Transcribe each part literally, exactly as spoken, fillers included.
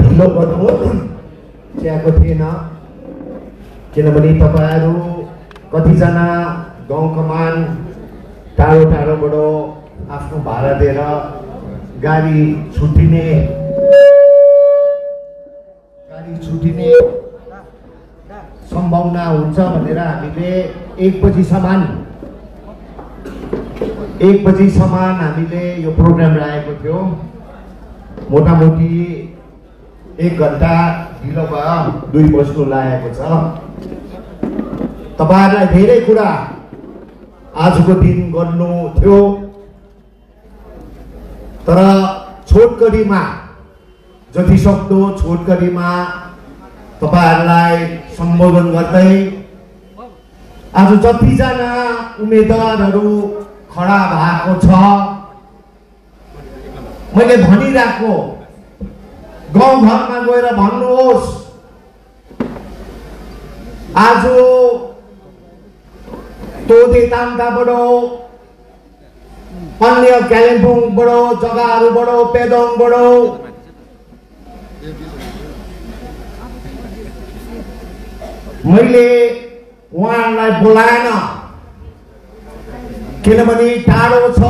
ढिलो गर्नु त्यहाँको थिएन किनभने तपाईहरु कतिजना गाउँ कमान टाढो टाढोबाट आफ्नो भाडा दिएर गाडी छुटिने गाडी छुटिने सम्भावना हुन्छ भनेर हामीले एक बजीसम्म एक बजीसम्म हामीले यो प्रोग्राम राखेको थियो। मोटामोटी एक घण्टा ढिलो भयो, दुई बज्नु लागेको छ। तपाईहरुलाई धेरै कुरा आजको दिन गर्नु थियो, तर छोटकरीमा जति सक्दो छोटकरीमा तपाईहरुलाई सम्बोधन गर्दै आज जतिजना उम्मेदवारहरू खडा भएको छ मैले भनिराखेको गाउँ घरमा गएर भन्नुहोस् आज तोदे तामदाबाट अन्य कालिम्पोङबाट जग्गाहरूबाट पेदोङबाट मैले उहाँलाई बोलाएन किनभने टाढो छ,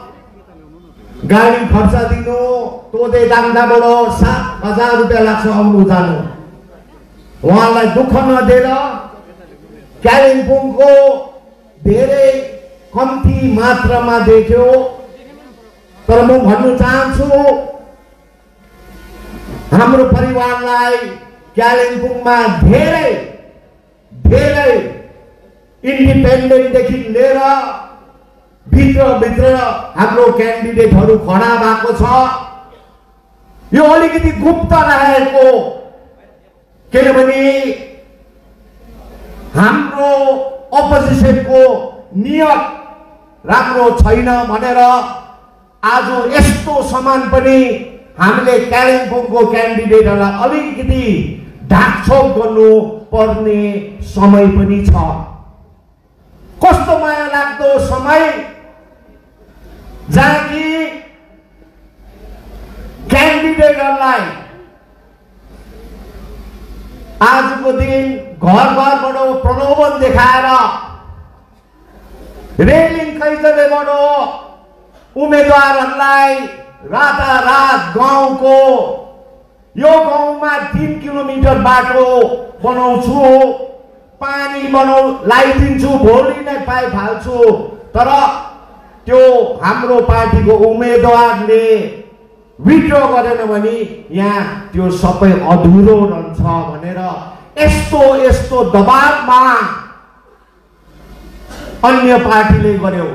गाडी खर्च दिनु तोदे दाङदाबाट सात हजार रुपियाँ लाग्छ आउनु जानु। उहाँलाई दुःख नदिएर कालिम्पोङको धेरै कम्ती मात्रामा देख्यो, तर म भन्न चाहन्छु हाम्रो परिवारलाई कालिम्पोङमा धेरै धेरै इन्डिपेन्डेन्टदेखि लिएर भित्र भित्र हाम्रो क्यान्डिडेटहरू खडा भएको छ। यो अलिकति गुप्त रहेको किनभने हाम्रो अपोजिसनको नियत राम्रो छैन भनेर आज यस्तो सामान पनि हामीले कालिम्पोङको क्यान्डिडेटहरूलाई अलिकति ढाकछोप गर्नु पर्ने समय पनि छ। कस्तो माया लाग्दो समय जहाँ कि क्यान्डिडेटहरूलाई आजको दिन घर घरबाट प्रलोभन देखाएर रेलिङ कैदलेबाट उम्मेदवारहरूलाई रातारात गाउँको यो गाउँमा तीन किलोमिटर बाटो बनाउँछु, पानी बनाउ लगाइदिन्छु, भोलि नै पाइप हाल्छु, तर त्यो हाम्रो पार्टीको उम्मेदवारले विड्र गरेन भने यहाँ त्यो सबै अधुरो रहन्छ भनेर यस्तो यस्तो दबावमा अन्य पार्टीले गर्यो।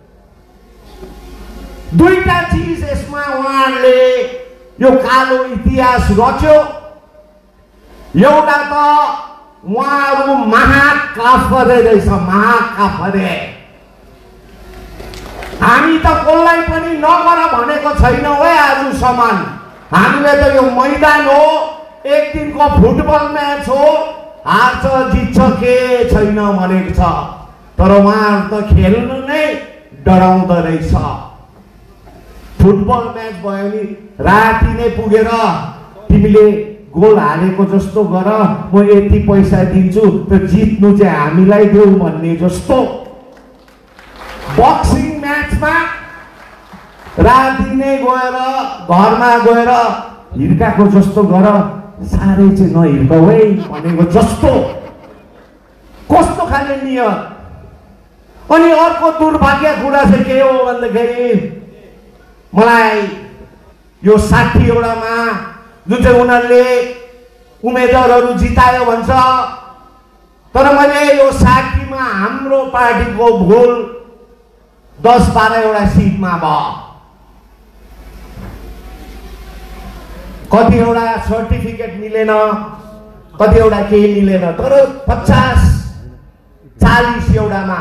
दुईटा चीज यसमा उहाँले यो कालो इतिहास रच्यो। एउटा त उहाँहरू महाकाफरे रहेछ, महाकाफरे। हामी त कसलाई पनि नगर भनेको छैनौँ है आजसम्म। हामीले त यो मैदान हो, एक दिनको फुटबल म्याच हो, हार्छ जित्छ के छैन भनेको छ, तर उहाँहरू त खेल्नु नै डराउँदो रहेछ। फुटबल म्याच भयो भने राति नै पुगेर तिमीले गोल हालेको जस्तो गर, म यति पैसा दिन्छु, त जित्नु चाहिँ हामीलाई देऊ भन्ने जस्तो। बक्सिङ म्याचमा राति नै गएर घरमा गएर हिर्काको जस्तो गर, साह्रै चाहिँ नहिर्काउ है भनेको जस्तो। कस्तो खाले नियत। अनि अर्को दुर्भाग्य कुरा चाहिँ के हो भन्दाखेरि मलाई यो साठीवटामा जुन चाहिँ उनीहरूले उम्मेदवारहरू जितायो भन्छ, तर मैले यो साठीमा हाम्रो पार्टीको भुल दस बाह्रवटा सिटमा भयो। कतिवटा सर्टिफिकेट मिलेन, कतिवटा केही मिलेन, तर पचास चालीस एउटामा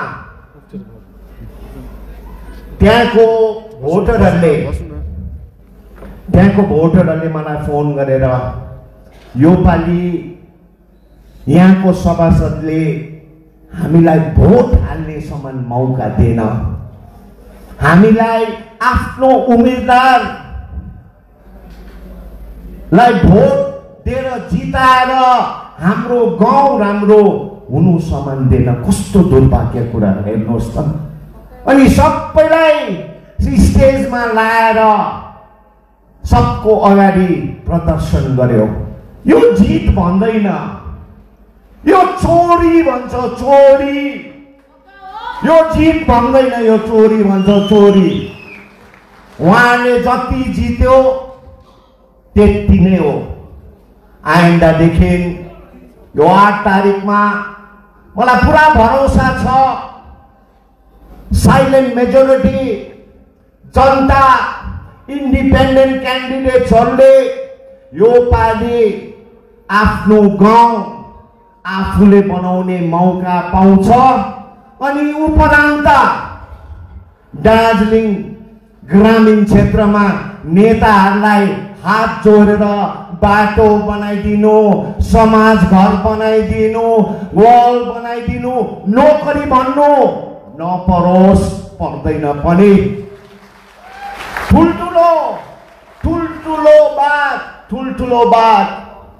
त्यहाँको भोटरहरूले त्यहाँको भोटरहरूले मलाई फोन गरेर योपालि यहाँको सभासदले हामीलाई भोट हाल्नेसम्म मौका दिएन, हामीलाई आफ्नो उम्मेदवारलाई भोट दिएर जिताएर हाम्रो गाउँ राम्रो हुनु समान दिन कस्तो दुर्भाग्य कुरा हेर्नुहोस् त। अनि सबैलाई स्टेजमा लाएर सबको अगाडि प्रदर्शन गर्यो। यो जित भन्दैन, यो चोरी भन्छ, चोरी। यो जित भन्दैन, यो चोरी भन्छ, चोरी। उहाँले जति जित्यो त्यति नै हो। आइन्दादेखि यो आठ तारिकमा मलाई पुरा भरोसा छ, साइलेन्ट मेजोरिटी जनता इन्डिपेन्डेन्ट क्यान्डिडेट्सहरूले यो पालि आफ्नो गाउँ आफूले बनाउने मौका पाउँछ। अनि उपरान्त दार्जिलिङ ग्रामीण क्षेत्रमा नेताहरूलाई हात जोडेर बाटो बनाइदिनु, समाज घर बनाइदिनु, वल बनाइदिनु, नोकरी भन्नु नपरोस्, पर्दैन पनि। ठुल्ठुलो ठुल्ठुलो बात ठुल्ठुलो बात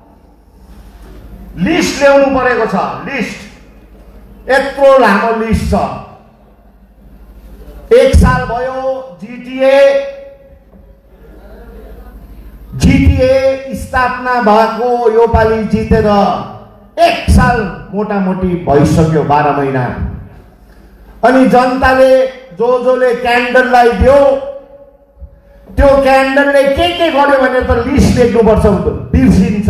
लिस्ट ल्याउनु परेको छ। लिस्ट यत्रो लामो लिस्ट छ। एक साल भयो जिटिए जिटिए स्थापना भएको, यो पालि जितेर एक साल मोटामोटी भइसक्यो, बाह्र महिना। अनि जनताले जो जोले क्यान्डललाई दियो, त्यो क्यान्डलले के के गर्यो भने त लिस्ट लेख्नुपर्छ, बिर्सिन्छ।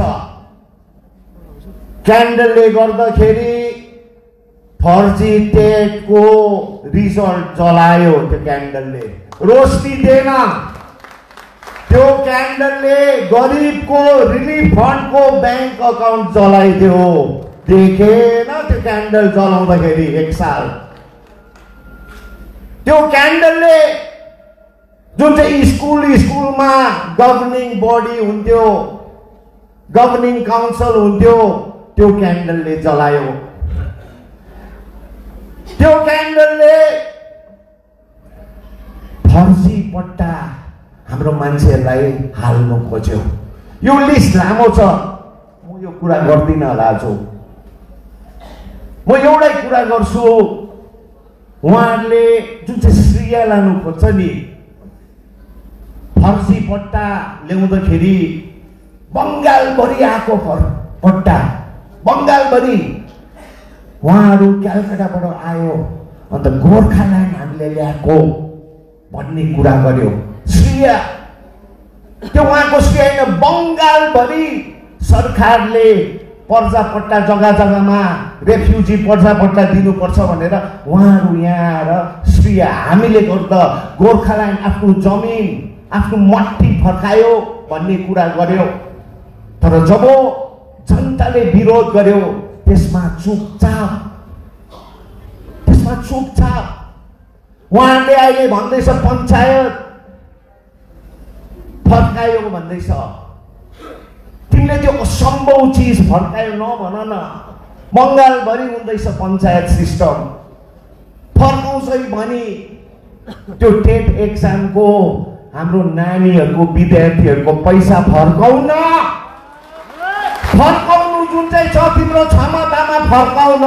क्यान्डलले गर्दाखेरि फर्जी टेटको रिजल्ट जलायो, त्यो क्यान्डलले रोशनी दिएन। त्यो क्यान्डलले गरिबको रिलिफ फन्डको ब्याङ्क अकाउन्ट जलाइदियो। देखेन त्यो क्यान्डल जलाउँदाखेरि एक साल। त्यो क्यान्डलले जुन चाहिँ स्कुल स्कुलमा गभर्निङ बडी हुन्थ्यो, गभर्निङ काउन्सिल हुन्थ्यो, त्यो क्यान्डलले जलायो। त्यो क्यान्डलले फर्जी पट्टा हाम्रो मान्छेहरूलाई हाल्नु खोज्यो। यो लिस्ट लामो छ, म यो कुरा गर्दिनँ होला आज। म एउटै कुरा गर्छु, उहाँहरूले जुन चाहिँ श्रेय लानु खोज्छ नि, फर्जी पट्टा ल्याउँदाखेरि बङ्गालभरि आएको पट्टा, बङ्गालभरि उहाँहरू कलकत्ताबाट आयो, अन्त गोर्खाल्यान्ड हामीले ल्याएको भन्ने कुरा गर्यो। श्रेय त्यो उहाँको श्रेय होइन, बङ्गालभरि सरकारले पर्जापट्टा जग्गा जग्गामा रेफ्युजी पर्जापट्टा दिनुपर्छ भनेर उहाँहरू यहाँ आएर श्रेय हामीले गर्दा गोर्खाल्यान्ड आफ्नो जमिन आफ्नो मट्टी फर्कायो भन्ने कुरा गर्यो। तर जब जनताले विरोध गर्यो त्यसमा चुपचाप त्यसमा चुपचाप उहाँले अहिले भन्दैछ पञ्चायत फर्कायो भन्दैछ। तिमीले त्यो असम्भव चिज फर्कायो नभन न। बङ्गालभरि हुँदैछ पञ्चायत सिस्टम, फर्काउँछ भनी त्यो टेट एक्जामको हाम्रो नानीहरूको विद्यार्थीहरूको पैसा फर्काउन, फर्काउनु जुन चाहिँ छ तिम्रो क्षमतामा फर्काउन।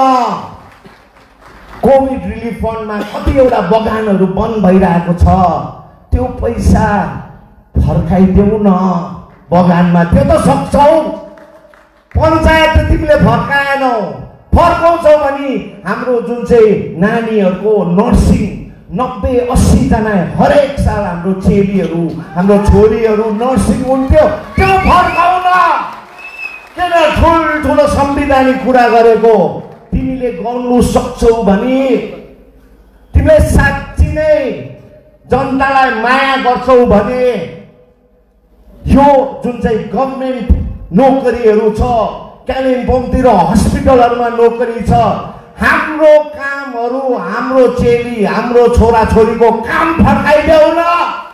कोभिड रिलिफ फन्डमा कतिवटा बगानहरू बन्द भइरहेको छ, त्यो पैसा फर्काइदेऊ न बगानमा। त्यो त सक्छौ, पञ्चायत त तिमीले फर्काएनौ। फर्काउँछौ भने हाम्रो जुन चाहिँ नानीहरूको नर्सिङ नब्बे अस्सी जना हरेक साल हाम्रो चेलीहरू हाम्रो छोरीहरू नर्सिङ हुन्थ्यो, त्यो फर्काउन। किन ठुल्ठुलो संवैधानिक कुरा गरेको? तिमीले गर्नु सक्छौ भने, तिमीले साँच्ची नै जनतालाई माया गर्छौ भने यो जुन चाहिँ गभर्मेन्ट नोकरीहरू छ, कालिम्पोङतिर हस्पिटलहरूमा नोकरी छ, हाम्रो कामहरू हाम्रो चेली हाम्रो छोराछोरीको काम फर्काइदेऊ न।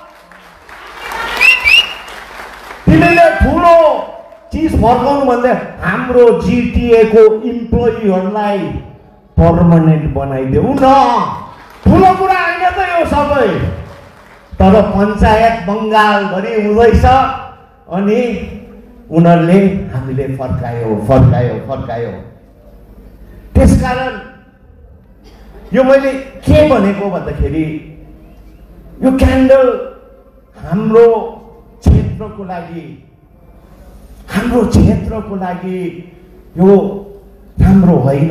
तिमीले ठुलो चिज फर्काउनु भन्दा हाम्रो जिटिए को इम्प्लोइहरूलाई पर्मानेन्ट बनाइदेऊ न। ठुलो कुरा होइन त यो सबै। तर पञ्चायत बङ्गालभरि हुँदैछ अनि उनीहरूले हामीले फर्कायो फर्कायो फर्कायो। त्यसकारण यो मैले के भनेको भन्दाखेरि यो क्यान्डल हाम्रो क्षेत्रको लागि हाम्रो क्षेत्रको लागि यो राम्रो होइन।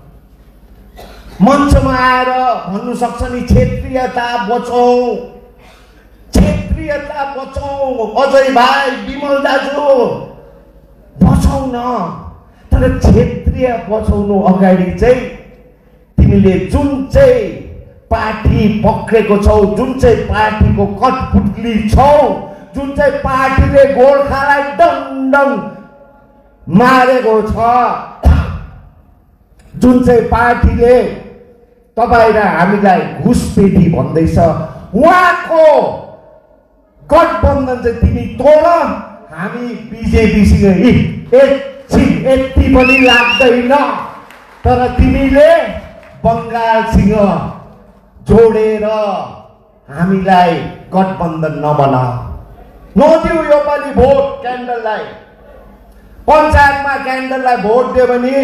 मञ्चमा आएर भन्नु सक्छ नि क्षेत्रीयता बचाऊ क्षेत्रीयता बचाऊ, अजय भाइ विमल दाजु बचाउ न। तर क्षेत्रीय बचाउनु अगाडि चाहिँ तिमीले जुन चाहिँ पार्टी पक्रेको छौ, जुन चाहिँ पार्टीको कठपुतली छौ, जुन चाहिँ पार्टीले गोर्खालाई डङडङ मारेको छ, जुन चाहिँ पार्टीले तपाईँ र हामीलाई घुसपेटी भन्दैछ, उहाँको गठबन्धन चाहिँ तिमी तोड। हामी बिजेपीसँग एकछिन यति पनि लाग्दैन, तर तिमीले बङ्गालसँग जोडेर हामीलाई गठबन्धन नबना। नदिऊ यो पालि भोट क्यान्डललाई। पञ्चायतमा क्यान्डललाई भोट दियो भने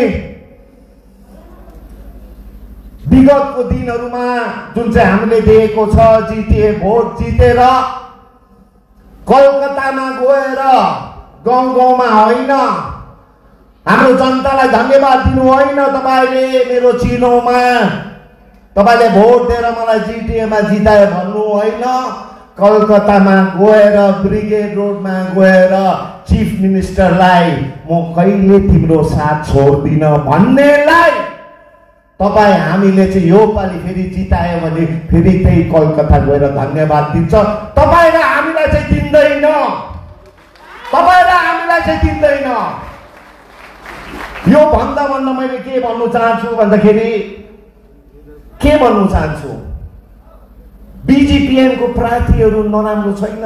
विगतको दिनहरूमा जुन चाहिँ हामीले दिएको छ जिटिए भोट जितेर कलकत्तामा गएर गाउँ गाउँमा होइन, हाम्रो जनतालाई धन्यवाद दिनु होइन, तपाईँले मेरो चिनोमा तपाईँले भोट दिएर मलाई जिटिएमा जितायो भन्नु होइन, कलकत्तामा गएर ब्रिगेड रोडमा गएर चिफ मिनिस्टरलाई म कहिले तिम्रो साथ छोड्दिन भन्नेलाई तपाईँ हामीले चाहिँ यो पालि फेरि जितायो भने फेरि त्यही कलकत्ता गएर धन्यवाद दिन्छ। तपाईँ र हामीलाई चाहिँ दिँदैन, तपाईँ र हामीलाई चाहिँ दिँदैन। यो भन्दा भन्दा मैले के भन्नु चाहन्छु भन्दाखेरि के भन्नु चाहन्छु, बिजिपिएमको प्रार्थीहरू नराम्रो छैन,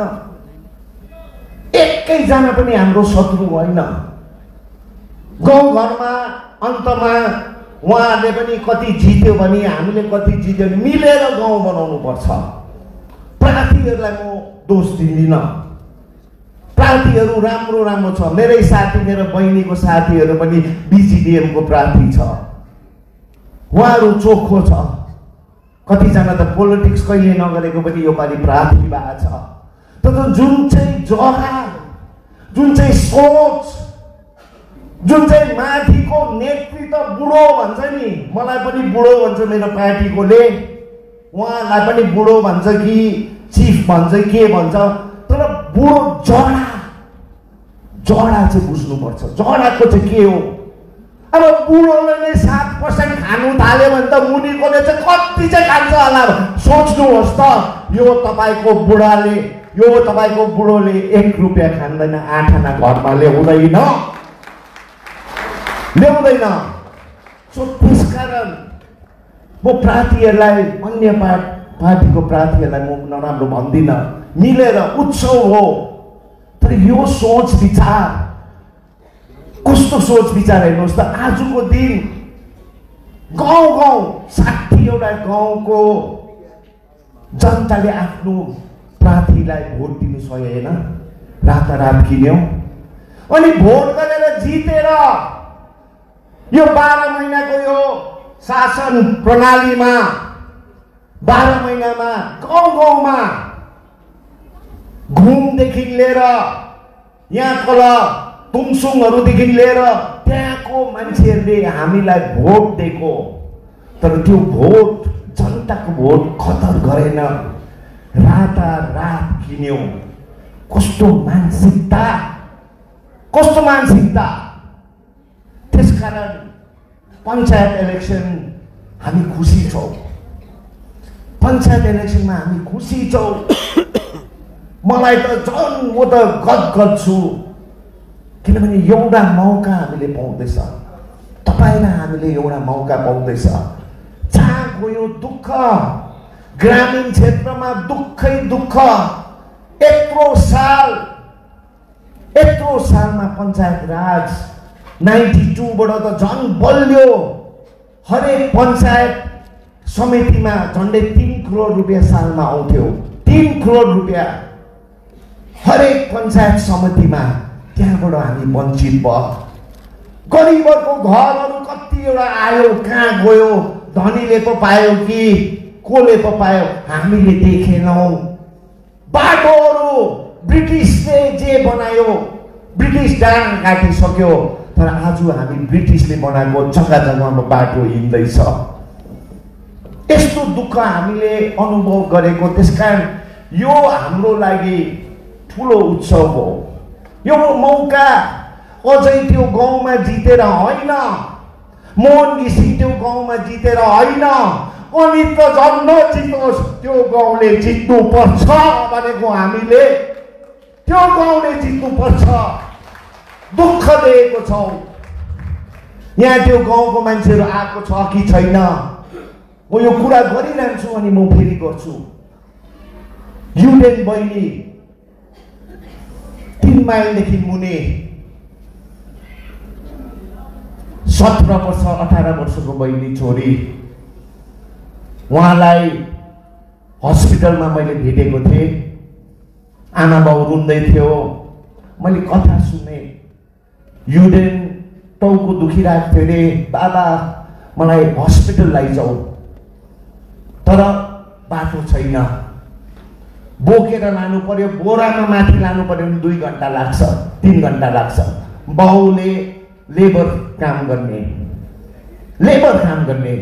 एकैजना पनि हाम्रो शत्रु होइन। गाउँघरमा अन्तमा उहाँहरूले पनि कति जित्यो भने हामीले कति जित्यो भने मिलेर गाउँ बनाउनु पर्छ। प्रार्थीहरूलाई म दोष दिँदिनँ, प्रार्थीहरू राम्रो राम्रो छ। मेरै साथी मेरो बहिनीको साथीहरू पनि बिजिपिएमको प्रार्थी छ, उहाँहरू चोखो छ। कतिजना त पोलिटिक्स कहिले नगरेको पनि यो पालि प्रार्थी भएको छ। तर जुन चाहिँ जग्गा, जुन चाहिँ सोच, जुन चाहिँ माथिको नेतृत्व बुढो भन्छ नि, मलाई पनि बुढो भन्छ मेरो पार्टीकोले, उहाँलाई पनि बुढो भन्छ कि चिफ भन्छ के भन्छ, तर बुढो जडा जडा चाहिँ बुझ्नुपर्छ। जडाको चाहिँ के हो? अब बुढोले नै सात पर्सेन्ट खानु थाल्यो भने त मुनिकोले चाहिँ कति चाहिँ खान्छ होला सोच्नुहोस् त। यो तपाईँको बुढाले, यो तपाईँको बुढोले एक रुपियाँ खाँदैन, आठ आना घरमा ल्याउँदैन ल्याउँदैन सो त्यसकारण म प्रार्थीहरूलाई, अन्य पार्ट पार्टीको प्रार्थीहरूलाई म नराम्रो भन्दिनँ, मिलेर उत्सव हो। तर यो सोच विचार कस्तो सोच विचार हेर्नुहोस् त। आजको दिन गाउँ गाउँ साठीवटा गाउँको जनताले आफ्नो प्रार्थीलाई भोट दिनु सकेन, रातारात किन्यो। अनि भोट गरेर जितेर यो बाह्र महिनाको यो शासन प्रणालीमा बाह्र महिनामा गाउँ गाउँमा घुमदेखि लिएर यहाँ तल तुङसुङहरूदेखि लिएर त्यहाँको मान्छेहरूले हामीलाई भोट दिएको, तर त्यो भोट जनताको भोट कदर गरेन, रातारात किन्यो। कस्तो मानसिकता, कस्तो मानसिकता। त्यसकारण पञ्चायत इलेक्सन हामी खुसी छौँ, पञ्चायत इलेक्सनमा हामी खुसी छौँ। मलाई त झन् म त गदगद छु, किनभने एउटा मौका हामीले पाउँदैछ, तपाईँ र हामीले एउटा मौका पाउँदैछ। जहाँ गयो दुःख, ग्रामीण क्षेत्रमा दुःखै दुःख। यत्रो साल यत्रो सालमा पञ्चायत राज नाइन्टी टूबाट त झन् बल्यो। हरेक पञ्चायत समितिमा झन्डै तीन करोड रुपियाँ सालमा आउँथ्यो, तीन करोड रुपियाँ हरेक पञ्चायत समितिमा। त्यहाँबाट हामी वञ्चित भयो। गरिबहरूको घरहरू कतिवटा आयो, कहाँ गयो, धनीले पो पायो कि कसले पो पायो हामीले देखेनौँ। बाटोहरू ब्रिटिसले जे बनायो, ब्रिटिस डाँड काटिसक्यो, तर आज हामी ब्रिटिसले बनाएको जग्गा जग्गामा बाटो हिँड्दैछ। यस्तो दुःख हामीले अनुभव गरेको, त्यसकारण यो हाम्रो लागि ठुलो उत्सव हो। यो मौका अझै त्यो गाउँमा जितेर होइन, मोहन घिसिङ त्यो गाउँमा जितेर होइन, अनि त झन् नजितोस् त्यो गाउँले जित्नुपर्छ भनेको हामीले। त्यो गाउँले जित्नुपर्छ, दुःख दिएको छौँ। यहाँ त्यो गाउँको मान्छेहरू आएको छ कि छैन, म यो कुरा गरिरहन्छु अनि म फेरि गर्छु। युडेन बहिनी तीन माइलदेखि मुनि सत्र वर्ष अठार वर्षको बहिनी छोरी, उहाँलाई हस्पिटलमा मैले भेटेको थिएँ। आमा बाउ रुँदै थियो, मैले कथा सुने। युडेन टाउको दुखिरहेको थियो अरे, बाबा मलाई हस्पिटल लैजाऊ, तर बाटो छैन, बोकेर लानु पर्यो, बोरामा माथि लानु पर्यो भने दुई घन्टा लाग्छ, तिन घन्टा लाग्छ। बाउले लेबर काम गर्ने, लेबर काम गर्ने,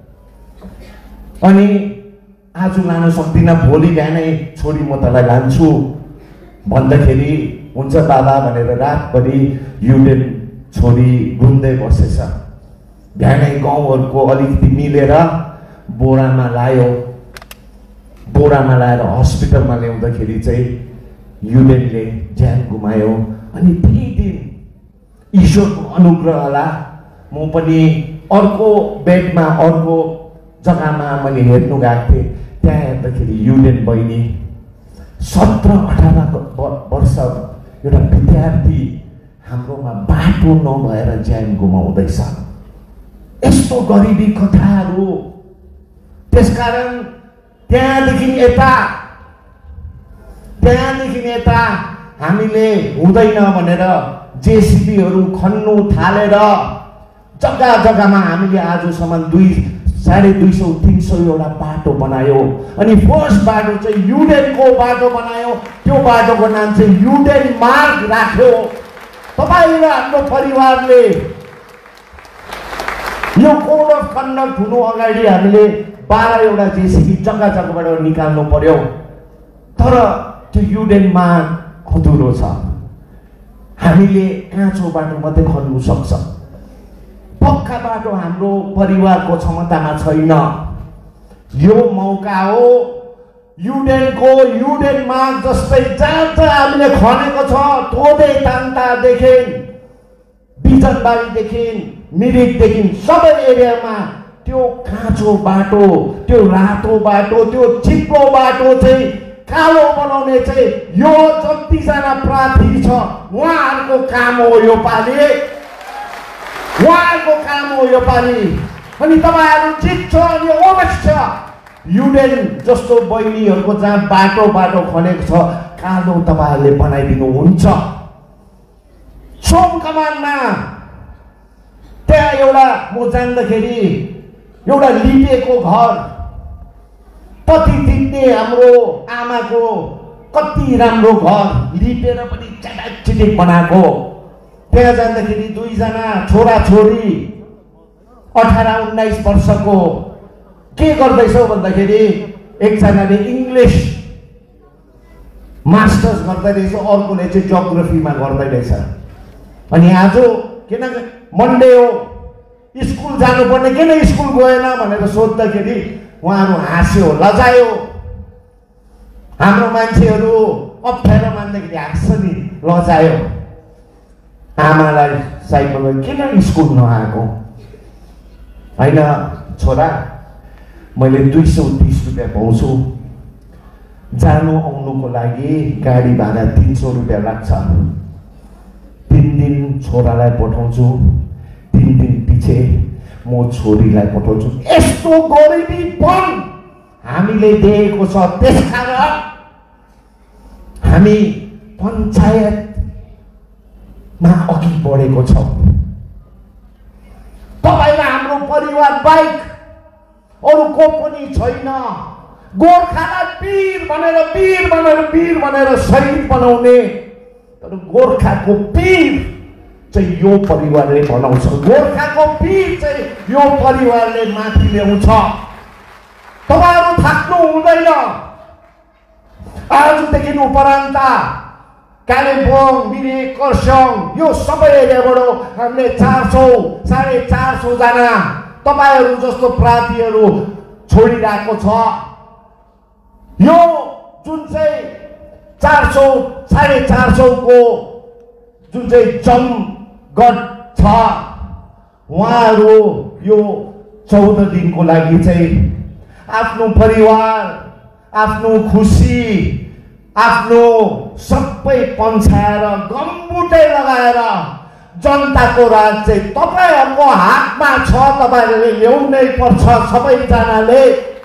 अनि आज लान सक्दिनँ, भोलि बिहानै छोरी म तँलाई लान्छु भन्दाखेरि हुन्छ बाबा भनेर रातभरि युडेन छोरी रुँदै बसेछ। बिहानै गाउँहरूको अलिकति मिलेर बोरामा लायो, बोरामा लाएर हस्पिटलमा ल्याउँदाखेरि चाहिँ युडेनले ज्यान गुमायो। अनि त्यही दिन ईश्वरको अनुग्रह होला, म पनि अर्को बेडमा अर्को जग्गामा मैले हेर्नु गएको थिएँ। त्यहाँ हेर्दाखेरि युडेन बहिनी सत्र अठार वर्ष एउटा विद्यार्थी हाम्रोमा बाटो नभएर ज्यान गुमाउँदैछ। यस्तो गरिबी कथाहरू। त्यसकारण त्यहाँदेखि यता त्यहाँदेखि यता हामीले हुँदैन भनेर जेसिबीहरू खन्नु थालेर जग्गा जग्गामा हामीले आजसम्म दुई साढे दुई सौ तिन सौ एउटा बाटो बनायो। अनि फर्स्ट बाटो चाहिँ युडेनको बाटो बनायो। त्यो बाटोको नाम चाहिँ युडेन मार्ग राख्यो। तपाईँ र हाम्रो परिवारले यो कोड अफ कन्डक्ट हुनु अगाडि हामीले बाह्रवटा जेसिबी जग्गा जग्गाबाट निकाल्नु पर्यो, तर त्यो युडेन मार्ग अधुरो छ। हामीले काँचो बाटो मात्रै खन्नु सक्छ, पक्का बाटो हाम्रो परिवारको क्षमतामा छैन। यो मौका हो युडेनको, युडेन मार्ग जस्तै जहाँ जहाँ हामीले खनेको छ, तोदे तान्तादेखि बिजनबारीदेखि मिरिकदेखि सबै एरियामा त्यो काँचो बाटो, त्यो रातो बाटो, त्यो चिप्लो बाटो चाहिँ कालो बनाउने चाहिँ यो जतिजना प्रार्थी छ उहाँहरूको काम हो यो पालि, उहाँहरूको काम हो यो पालि। अनि तपाईँहरू जित्छ अनि अवश्य युडेन जस्तो बहिनीहरूको जहाँ बाटो बाटो खनेको छ कालो तपाईँहरूले बनाइदिनुहुन्छ। सोम कमानमा त्यहाँ एउटा म जान्दाखेरि एउटा लिपेको घर, पति तित्ने हाम्रो आमाको कति राम्रो घर लिपेर पनि चटाक चिटिक बनाएको। त्यहाँ जाँदाखेरि दुईजना छोरा छोरी अठार उन्नाइस वर्षको के गर्दैछौ भन्दाखेरि एकजनाले इङ्ग्लिस मास्टर्स गर्दै रहेछ, अर्कोले चाहिँ जियोग्राफीमा गर्दै रहेछ। अनि आज किन मन्डे हो स्कुल जानुपर्ने, किन स्कुल गएन भनेर सोद्धाखेरि उहाँहरू हाँस्यो, लजायो। हाम्रो मान्छेहरू अप्ठ्यारो मान्दाखेरि हाँस्छ नि, लजायो। आमालाई साइकल किन स्कुल नआएको? होइन छोरा, मैले दुई सौ तिस रुपियाँ पाउँछु, जानु आउनुको लागि गाडी भाडा तिन सौ रुपियाँ लाग्छ। तिन दिन छोरालाई पठाउँछु, तिन दिन पछि म छोरीलाई पठाउँछु। यस्तो गरिबीपन हामीले दिएको छ। त्यसकारण हामी पञ्चायत मा अघि बढेको छौँ। तपाईलाई हाम्रो परिवार बाहेक अरू को पनि छैन। गोर्खालाई वीर भनेर वीर भनेर वीर भनेर शहीद बनाउने, तर गोर्खाको वीर चाहिँ यो परिवारले बनाउँछ। गोर्खाको वीर चाहिँ यो परिवारले माथि ल्याउँछ। तपाईहरु थाक्नु हुँदैन। आजदेखि उपरान्त कालिम्पोङ, मिरिक, खरसाङ यो सबै एरियाबाट हामीले चार सौ साढे चार सौ जना तपाईहरु जस्तो प्रार्थीहरू छोडिरहेको छ। यो जुन चाहिँ चार सौ साढे चार सौ को जुन चाहिँ जमगढ छ, उहाँहरू यो चौध दिनको लागि चाहिँ आफ्नो परिवार, आफ्नो खुसी, आफ्नो सबै पन्छाएर गम्बुटै लगाएर जनताको राज चाहिँ तपाईहरुको हातमा छ। तपाईहरुले ल्याउनै पर्छ। सबैजनाले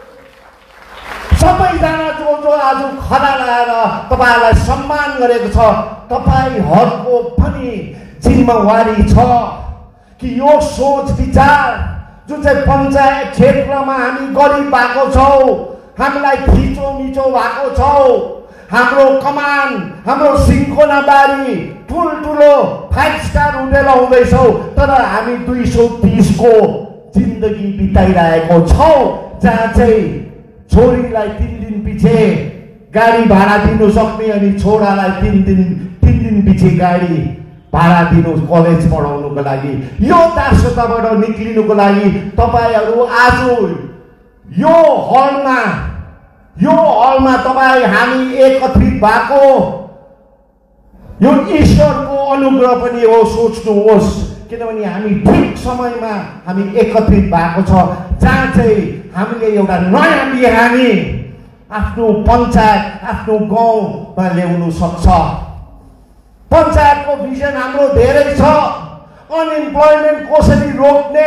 सबैजना जो जो आज खडा लगाएर तपाईहरुलाई सम्मान गरेको छ, तपाईहरुको पनि जिम्मेवारी छ कि यो सोच विचार जुन चाहिँ पञ्चायत क्षेत्रमा हामी गरिब भएको छौँ, हामीलाई थिचो मिचो भएको छौँ, हाम्रो कमान, हाम्रो सिन्कोना बारी ठुल्ठुलो फाइभ स्टार होटेल आउँदैछौँ, तर हामी दुई सौ तीस को जिन्दगी बिताइरहेको छौँ, जहाँ चाहिँ छोरीलाई तीन दिन पछि गाडी भाडा दिनु सक्ने अनि छोरालाई तीन दिन तीन दिन पछि गाडी भाडा दिनु कलेज पढाउनुको लागि। यो दासताबाट निक्लिनुको लागि तपाईहरु आज यो हलमा यो हलमा तपाईँ हामी एकत्रित भएको यो ईश्वरको अनुग्रह पनि हो। सोच्नुहोस्, किनभने हामी ठिक समयमा हामी एकत्रित भएको छ, जहाँ चाहिँ हामीले एउटा नयाँ बिहानी आफ्नो पञ्चायत, आफ्नो गाउँमा ल्याउनु सक्छ। पञ्चायतको भिजन हाम्रो धेरै छ। अनइम्प्लोइमेन्ट कसरी रोक्ने,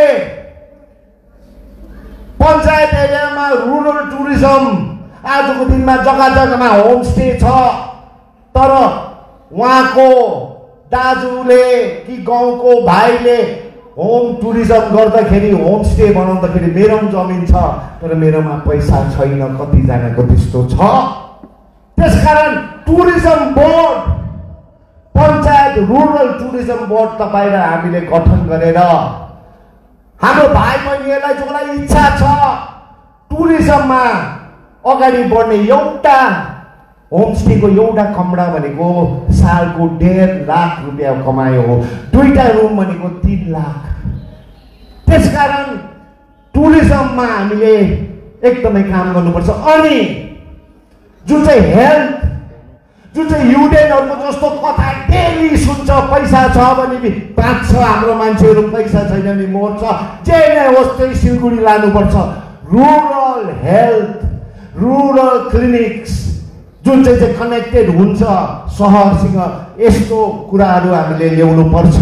पञ्चायत एरियामा रुरल टुरिज्म आजको दिनमा जग्गा जग्गामा होमस्टे छ, तर उहाँको दाजुले कि गाउँको भाइले होम टुरिज्म गर्दाखेरि होमस्टे बनाउँदाखेरि मेरो जमिन छ तर मेरोमा पैसा छैन, कतिजनाको त्यस्तो छ। त्यसकारण tourism board, panchayat rural tourism board तपाईलाई हामीले गठन गरेर हाम्रो भाइ बहिनीहरूलाई जसलाई इच्छा छ टुरिज्ममा अगाडि बढ्ने, एउटा होमस्टेको एउटा कमरा भनेको सालको डेढ लाख रुपियाँ कमायो हो, दुईटा रुम भनेको तीन लाख। त्यसकारण टुरिज्ममा हामीले एकदमै काम गर्नुपर्छ। अनि जुन चाहिँ हेल्थ, जुन चाहिँ युडेनहरुको जस्तो कथा डेली सुन्छ, पैसा छ भने बाँच्छ, हाम्रो मान्छेहरू पैसा छैन भने मर्छ, जे नै होस् त्यही सिलगढी लानुपर्छ। रुरल हेल्थ, रुरल क्लिनिक्स जुन चाहिँ चाहिँ कनेक्टेड हुन्छ सहरसँग, यस्तो कुराहरू हामीले ल्याउनु पर्छ।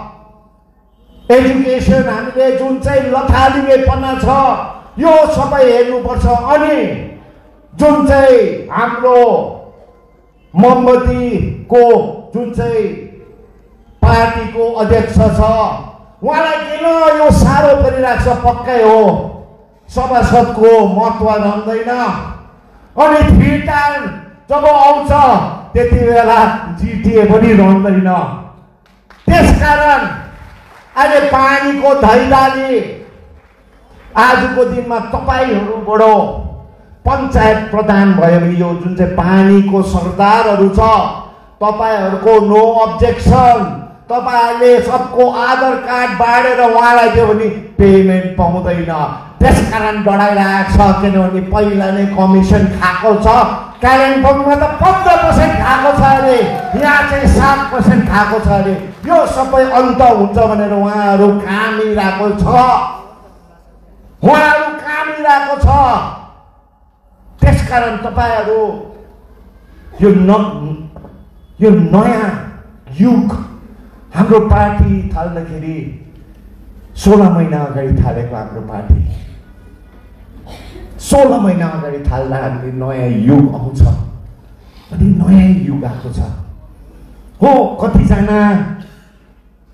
एजुकेसन हामीले जुन चाहिँ लथालिङ्गेपना छ यो सबै हेर्नुपर्छ। अनि जुन चाहिँ हाम्रो मोमबत्तीको जुन चाहिँ पार्टीको अध्यक्ष छ उहाँलाई किन यो साह्रो परिरहेको छ, पक्कै हो सभासदको महत्त्व रहँदैन। अनि फिर्ता जब आउँछ त्यति बेला जिटिए पनि रहँदैन। त्यसकारण अहिले पानीको धैर्यले आजको दिनमा तपाईहरुबाट पञ्चायत प्रधान भयो भने यो जुन चाहिँ पानीको सरदारहरू छ तपाईहरुको नो अब्जेक्सन, तपाईहरुले सबको आधार कार्ड बाँडेर उहाँलाई दियो भने पेमेन्ट पाउँदैन। त्यसकारण डराइरहेको छ, किनभने पहिला नै कमिसन खाएको छ। कालिम्पोङमा त पन्ध्र पर्सेन्ट खाएको छ अरे, यहाँ चाहिँ सात पर्सेन्ट खाएको छ अरे। यो सबै अन्त हुन्छ भनेर उहाँहरू कामिरहेको छ, उहाँहरू कामिरहेको छ। त्यसकारण तपाईहरु यो न यो नयाँ युग हाम्रो पार्टी थाल्दाखेरि सोह्र महिना अगाडि थालेको हाम्रो पार्टी सोह्र महिना अगाडि थाल्दा हामीले नयाँ युग आउँछ, अनि नयाँ युग आएको छ हो। कतिजना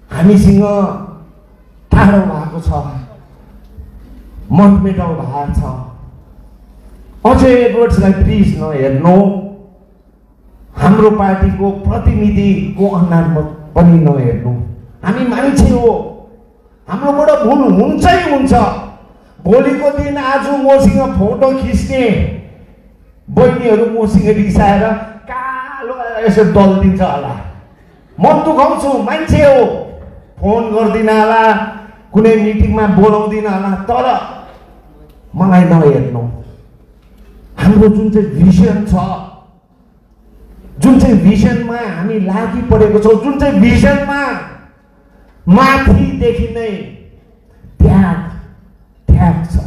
हामीसँग टाढो भएको छ, मतमेटाउ भएको छ। अजय एडवर्ड्सलाई प्लिज नहेर्नु, हाम्रो पार्टीको प्रतिनिधिको अनुहार पनि नहेर्नु। हामी मान्छे हो, हाम्रोबाट भुल हुन्छै हुन्छ। भोलिको दिन आज मसँग फोटो खिच्ने बहिनीहरू मसँग रिसाएर कालो यसो दल्दिन्छ होला, म दुखाउँछु, मान्छे हो, फोन गर्दिन होला, कुनै मिटिङमा बोलाउँदिन होला, तर मलाई नहेर्नु। हाम्रो जुन चाहिँ भिजन छ, जुन चाहिँ भिजनमा हामी लागि परेको छौँ, जुन चाहिँ भिजनमा माथिदेखि नै त्याग त्याग छ,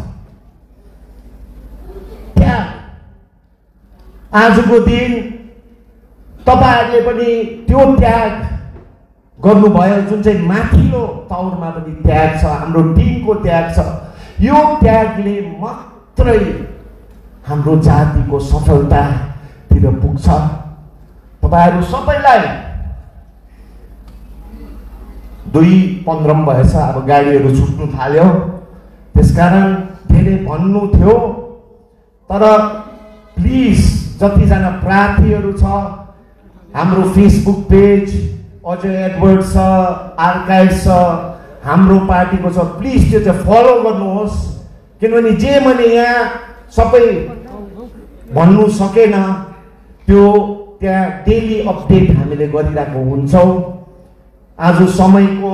त्याग। आजको दिन तपाईहरुले पनि त्यो त्याग गर्नुभयो, जुन चाहिँ माथिल्लो तौरमा पनि त्याग छ, हाम्रो टिमको त्याग छ। यो त्यागले मात्रै हाम्रो जातिको सफलतातिर पुग्छ। तपाईहरु सबैलाई दुई पन्ध्र भएछ, अब गाडीहरू छुट्नु थाल्यो, त्यसकारण धेरै भन्नु थियो, तर प्लिज जतिजना प्रार्थीहरू छ, हाम्रो फेसबुक पेज अजय एडवर्ड्स छ, आर्काइभ छ, हाम्रो पार्टीको छ, प्लिज त्यो चाहिँ फलो गर्नुहोस्। किनभने जे मैले यहाँ सबै भन्नु सकेन त्यो त्यहाँ डेली अपडेट हामीले गरिरहेको हुन्छौँ। आज समयको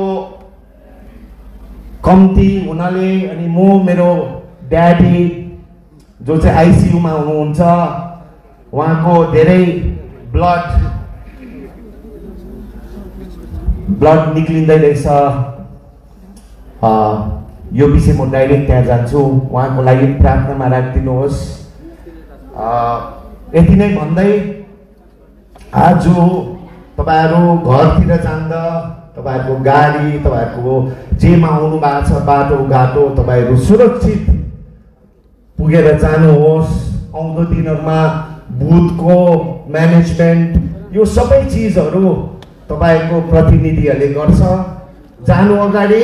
कम्ती हुनाले अनि म मेरो ड्याडी जो चाहिँ आइसियुमा हुनुहुन्छ, उहाँको धेरै ब्लड ब्लड निक्लिँदै रहेछ, यो विषय म डाइरेक्ट त्यहाँ जान्छु, उहाँको लागि प्रार्थनामा राखिदिनुहोस्। यति नै भन्दै आज तपाईहरु घरतिर जाँदा तपाईहरुको गाडी, तपाईहरुको जेमा आउनु भएको छ बाटो घाटो, तपाईहरु सुरक्षित पुगेर जानुहोस्। आउँदो दिनहरुमा बुथको म्यानेजमेन्ट यो सबै चीजहरु तपाईको प्रतिनिधिहरूले गर्छ। जानु अगाडि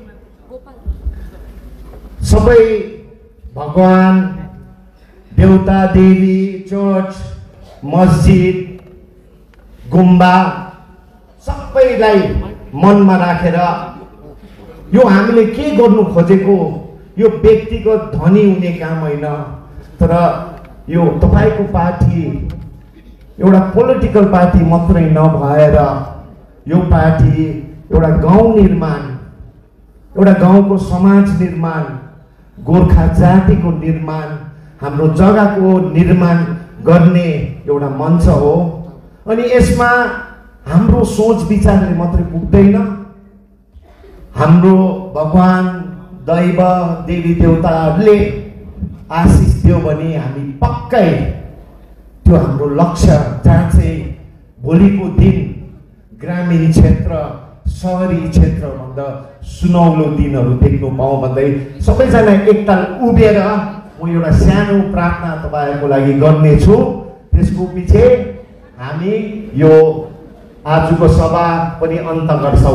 सबै भगवान, देवता देवी, चर्च, मस्जिद, गुम्बा सबैलाई मनमा राखेर यो हामीले के गर्नु खोजेको, यो व्यक्तिगत धनी हुने काम होइन, तर यो तपाईको पार्टी एउटा पोलिटिकल पार्टी मात्रै नभएर यो पार्टी एउटा गाउँ निर्माण, एउटा गाउँको समाज निर्माण, गोर्खा जातिको निर्माण, हाम्रो जग्गाको निर्माण गर्ने एउटा मञ्च हो। अनि यसमा हाम्रो सोच विचारले मात्रै पुग्दैन, हाम्रो भगवान, दैव, देवी देवताहरूले आशिष दियो भने हामी पक्कै त्यो हाम्रो लक्ष्य, जहाँ चाहिँ भोलिको दिन ग्रामीण क्षेत्र, सहरी क्षेत्रभन्दा सुनौलो दिनहरू देख्नु पाऊँ भन्दै सबैजना एकताल उभिएर म एउटा सानो प्रार्थना तपाईहरुको लागि गर्नेछु। त्यसको पछि हामी यो आजको सभा पनि अन्त गर्छौं।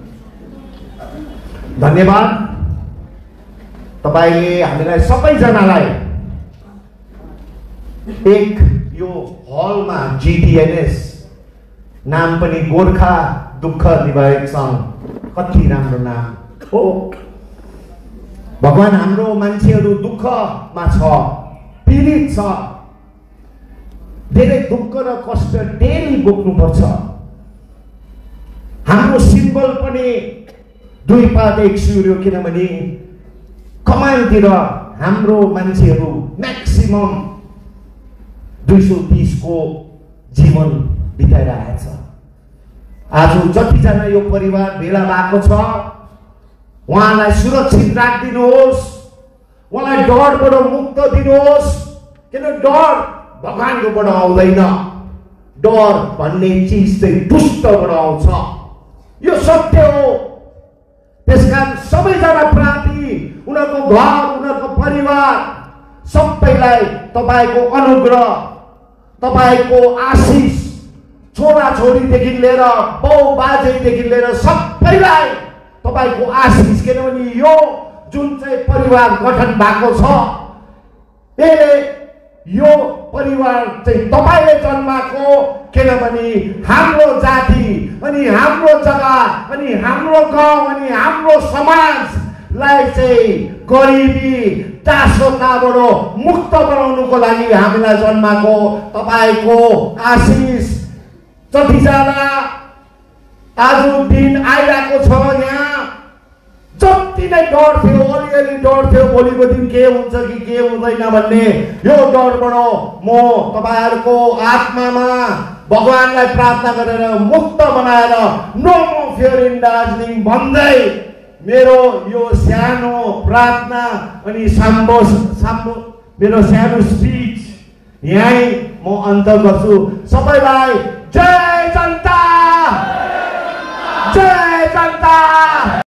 धन्यवाद। तपाईले हामीलाई सबैजनालाई एक यो हलमा जीडीएनएस नाम पनि गोर्खा दुःख निवारक सङ्घ, कति राम्रो नाम हो। भगवान हाम्रो मान्छेहरू दुःखमा छ, पीडित छ, धेरै दुःख र कष्ट डेली बोक्नु पर्छ। हाम्रो सिम्बल पनि दुई पात एक सूर्य, किनभने कमानतिर हाम्रो मान्छेहरू म्याक्सिमम दुई सौ तीस को जीवन बिताइरहेको छ। आज जतिजना यो परिवार भेला भएको छ उहाँलाई सुरक्षित राखिदिनुहोस्, उहाँलाई डरबाट मुक्त दिनुहोस्। किन डर भगवानकोबाट आउँदैन, डर भन्ने चिज चाहिँ दुष्टबाट आउँछ, यो सत्य हो। त्यसकारण सबैजना प्रार्थी, उनीहरूको घर, उनीहरूको परिवार सबैलाई तपाईको अनुग्रह, तपाईको आशिष, छोराछोरीदेखि लिएर बाउ बाजेदेखि लिएर सबैलाई तपाईँको आशिष, किनभने यो जुन चाहिँ परिवार गठन भएको छ यसले यो परिवार चाहिँ तपाईँले जन्माएको, किनभने हाम्रो जाति अनि हाम्रो जग्गा अनि हाम्रो गाउँ अनि हाम्रो समाजलाई चाहिँ गरिबी दासताबाट मुक्त बनाउनुको लागि हामीलाई जन्माएको तपाईँको आशिष जतिजना आज दिन आइरहेको छ यहाँ, जति नै डर थियो, अलिअलि डर थियो भोलिको दिन के हुन्छ कि के हुँदैन भन्ने, यो डरबाट म तपाईँहरूको आत्मामा भगवानलाई प्रार्थना गरेर मुक्त बनाएर no more fear in Darjeeling भन्दै मेरो यो सानो प्रार्थना अनि साम्बो साम्बो मेरो सानो स्पिच यहीँ म अन्त गर्छु। सबैलाई जय जनता, जय जनता।